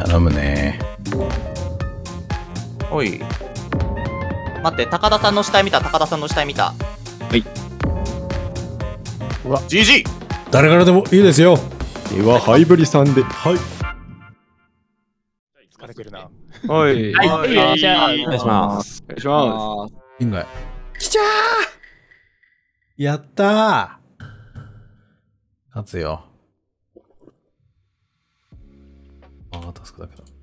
頼むね。 おい。待って、高田さんの死体見た、高田さんの死体見た。 はい。 うわ、GG！ 誰からでもいいですよ。 では、ハイブリさんで。はい。 疲れてるな。 はい。 はい。 お願いします。お願いします。 人外。きちゃー。やったー。勝つよ。ああ、タスクだけど。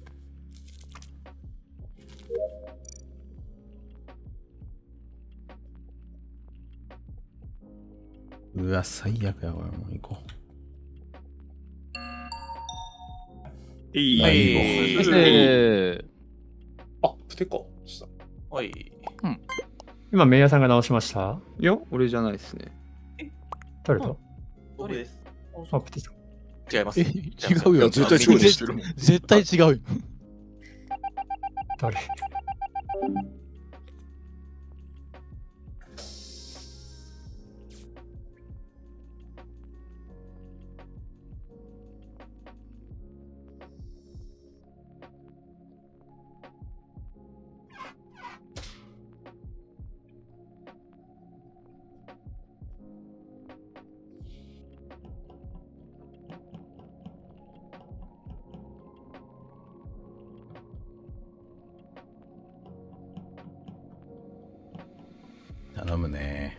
うわ、最悪や、これ。もう行こう。 いい。 あ、プテか。した。 おい。 今、メイヤーさんが直しました。 いや、俺じゃないですね。 誰だ？ 僕です。 あ、プテさん。 違います。 違うよ。 絶対調理してるもん。 絶対違うよ。 誰？ 頼むね。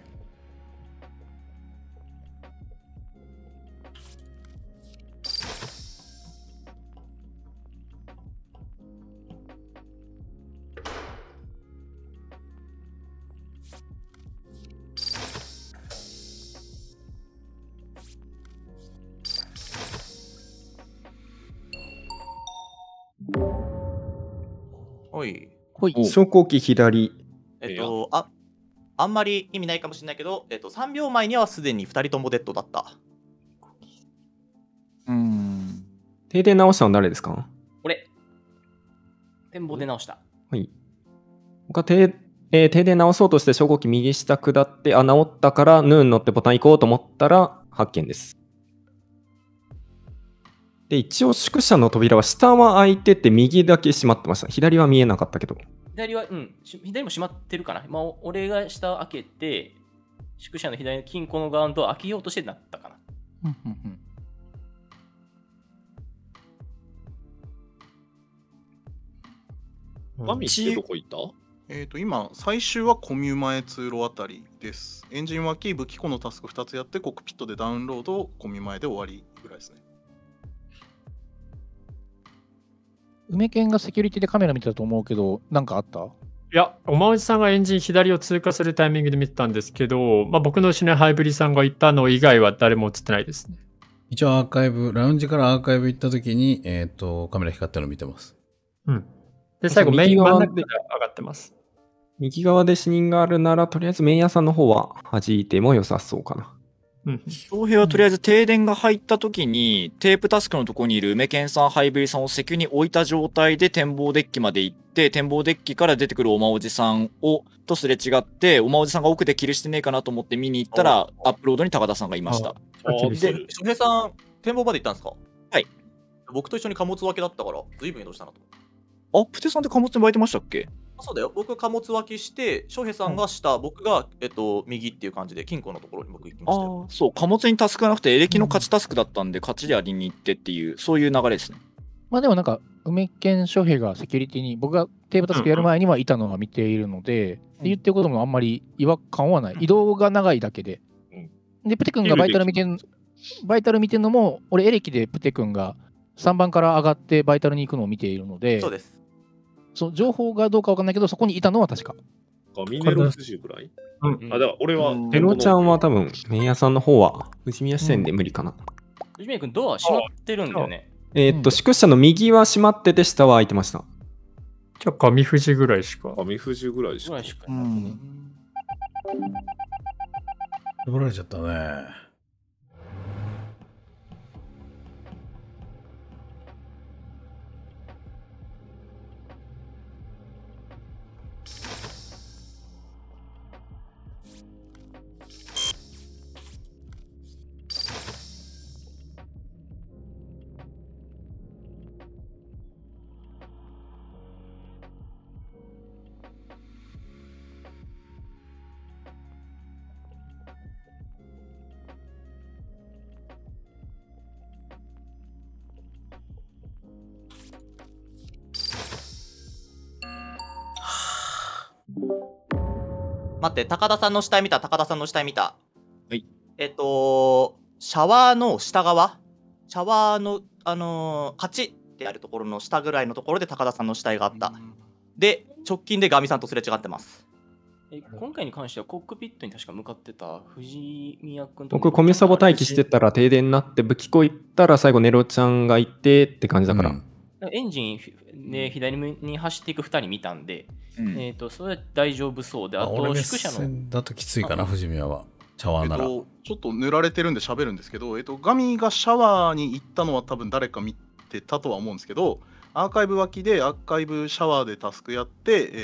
おい。 ほい。 昇降機左。 あんまり意味ないかもしれないけど、3秒前にはすでに2人ともデッドだった。 停電直したの誰ですか？ 俺、展望で直した。 はい。他停電直そうとして昇降機右下下って、あ、直ったからヌーン乗ってボタン行こうと思ったら発見です。で、一応宿舎の扉は下は開いてて右だけ閉まってました。左は見えなかったけど。 左は、左も閉まってるかな。まあ、俺が下開けて、宿舎の左の金庫の側のドア開けようとしてなったかな。 マミってどこ行った？ 今、最終はコミュ前通路あたりです。エンジン脇、武器庫のタスク2つやって、コックピットでダウンロード、コミュ前で終わりぐらいですね。 梅犬がセキュリティでカメラ見てたと思うけど、なんかあった？ いや、おまわじさんがエンジン左を通過するタイミングで見てたんですけど、まあ、僕の後ろにハイブリさんがいたの以外は誰も映ってないですね。 一応アーカイブ、ラウンジからアーカイブ行った時に、カメラ光ったの見てます。 で、最後メイン真ん中で上がってます。 右側で死人があるなら、とりあえずメイヤーさんの方は弾いても良さそうかな。 翔平はとりあえず停電が入った時に、テープタスクのところにいる梅健さん、ハイブリさんをセキュに置いた状態で展望デッキまで行って、展望デッキから出てくるおまおじさんとすれ違って、おまおじさんが奥でキルしてねえかなと思って見に行ったら、アップロードに高田さんがいました。 で、翔平さん、展望まで行ったんですか？ はい。 僕と一緒に貨物分けだったから、随分移動したなと。 あ、プテさんって貨物に湧いてましたっけ？ そうだよ。僕貨物分けして、翔平さんが下、僕が、右っていう感じで、金庫のところに僕行きましたよ。 そう、貨物にタスクがなくて、エレキの勝ちタスクだったんで、勝ちでありに行ってっていう、そういう流れですね。 まあでもなんか、梅犬翔平がセキュリティに、僕がテープタスクやる前にはいたのは見ているので、言ってることもあんまり違和感はない。移動が長いだけで。で、プテ君がバイタル見てんのも、俺エレキでプテ君が3番から上がってバイタルに行くのを見ているので、 そうです。 情報がどうかわかんないけど、そこにいたのは確か。 ミネロ筋ぐらい？あ、だから俺は。 エロちゃんは多分、メイヤーさんの方は、富士宮視点で無理かな。 藤宮君、ドア閉まってるんだよね。 宿舎の右は閉まってて、下は開いてました。 じゃあ、上富士ぐらいしか。 上富士ぐらいしか。 取られちゃったね。 待って、高田さんの死体見た、高田さんの死体見た。 はい。 シャワーの下側、シャワーの、カチってあるところの下ぐらいのところで高田さんの死体があった。で、直近でガミさんとすれ違ってます。 今回に関してはコックピットに確か向かってた藤宮君と僕、コミサボ待機してたら停電になって、武器庫行ったら最後ネロちゃんがいてって感じだから。 エンジンで左に走っていく2人見たんで、それは大丈夫そうで、あと宿舎の。 だときついかな、藤宮は。シャワーなら。 ちょっと塗られてるんで喋るんですけど、ガミがシャワーに行ったのは多分誰か見てたとは思うんですけど、アーカイブ脇でアーカイブシャワーでタスクやって、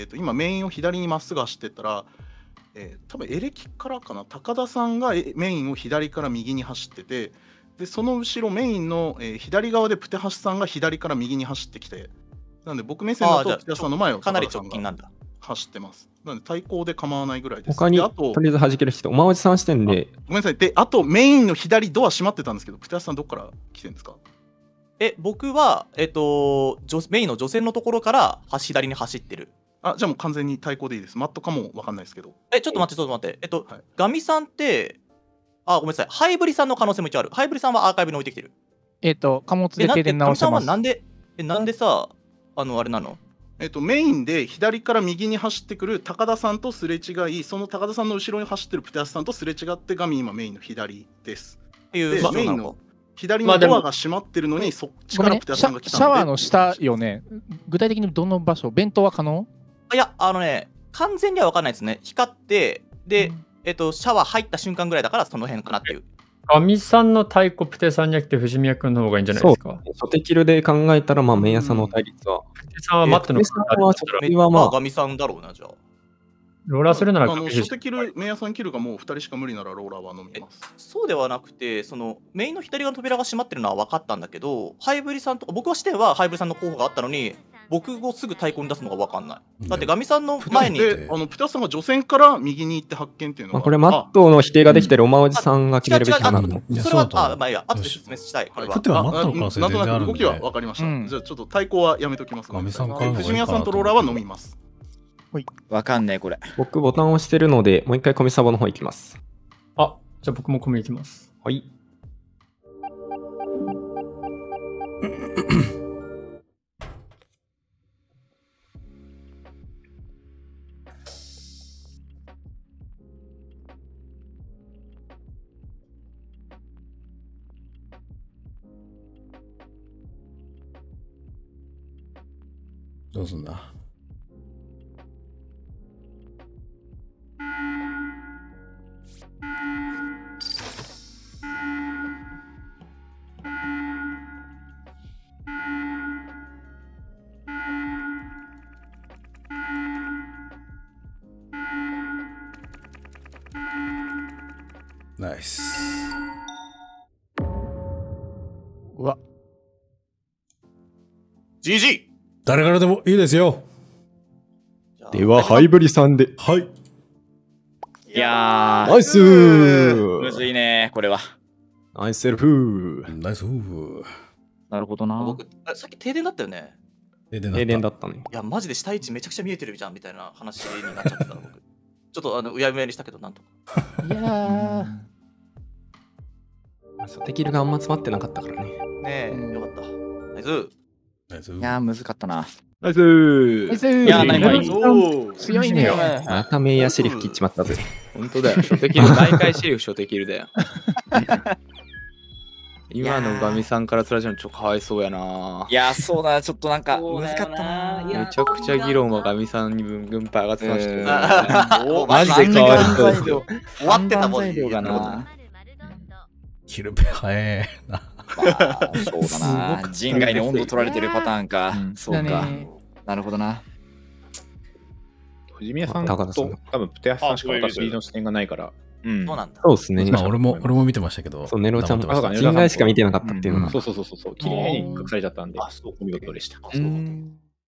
今メインを左にまっすぐ走ってったら、多分エレキからかな、高田さんがメインを左から右に走ってて、でその後ろメインの、左側でプテハシさんが左から右に走ってきて、なんで僕目線だとプテハシさんの前をかなり直近なんだ。 走ってます。なので対抗で構わないぐらいです。 他にとりあえず弾ける人、おまわじさん視点で。 ごめんなさい。で、あとメインの左ドア閉まってたんですけど、プテハシさんどっから来てるんですか？ 僕は、メインの女性のところから左に走ってる。 じゃあもう完全に対抗でいいです。マットかもわかんないですけど。 ちょっと待って。ガミさんって、ごめんなさい。ハイブリさんの可能性も一応ある。ハイブリさんはアーカイブに置いてきてる。 貨物で停電直してます。 ガミさんはなんでさ、あれなの？ メインで左から右に走ってくる高田さんとすれ違い、その高田さんの後ろに走ってるプテハシさんとすれ違ってガミ今メインの左です。で、メインの左のドアが閉まってるのに、そっちからプテハシさんが来たので、 シャワーの下よね。具体的にどの場所？弁当は可能？ いや、完全には分かんないですね。光って、で、シャワー入った瞬間ぐらいだからその辺かなっていう。 ガミさんの太鼓プテさんじゃなくて藤宮君の方がいいんじゃないですか。 初手キルで考えたら、まあ、メイヤさんの対立は。 プテさんはマットのガミさんだろうな、じゃあ。 ローラーするなら初手キル、メイヤさんキルがもう2人しか無理ならローラーは飲みます。 そうではなくて、メインの左側の扉が閉まってるのは分かったんだけど、ハイブリさんとか、僕は視点はハイブリさんの候補があったのに、僕をすぐ対抗に出すのが分かんない。だってガミさんの前に。 プテハシさんが除染から右に行って発見っていうのは。 これマットの否定ができてるおまわじさんが決めるべきかな。 それは、まあいいや、後で説明したい。 プテはマットの可能性全然あるんで。 なんとなく動きは分かりました。じゃあちょっと対抗はやめときます。 ガミさんから藤宮さんとローラーは飲みます。 わかんねえ、これ。 僕、ボタンを押してるので、もう一回コミサボの方行きます。 じゃあ僕もコミ行きます。 はい。 どうすんだ？ナイス。 うわ。 GG！ 誰からでもいいですよ。 では、ハイブリさんで。 はい。 いやー。 ナイスー。 むずいね、これは。 ナイスセルフー。 ナイスフー。 なるほどな。 僕、さっき停電だったよね。 停電だったね。 いや、マジで下位置めちゃくちゃ見えてるじゃんみたいな話になっちゃってたの、僕。ちょっとうやむやにしたけど、なんとか。 いやー。 初手キルがあんま詰まってなかったからね。 ねえ、よかった。ナイス。 いやー、難かったな。 ナイスー。 ナイスー。 いやー、ナイス。強いね。 またメイヤシリフ切っちまったぜ。 本当だよ。初手キル、毎回シリフ初手キルだよ。今のガミさんからつられちゃうのちょっとかわいそうやな。 いやー、そうだな、ちょっとなんか難かったな。 めちゃくちゃ議論はガミさんに軍配上がってましたよ。 マジでかわいそうですよ。 終わってたもんね。 キルペ早えな。 そうだな。人外に温度取られてるパターンか。そうか。なるほどな。 藤宮さんと多分プテハシさんしか私の視点がないから。 そうなんだ。 そうですね。 俺も見てましたけど。 そう、ネロちゃんも人外しか見てなかったっていうのが。 そう。綺麗に隠されちゃったんで、お見事でした。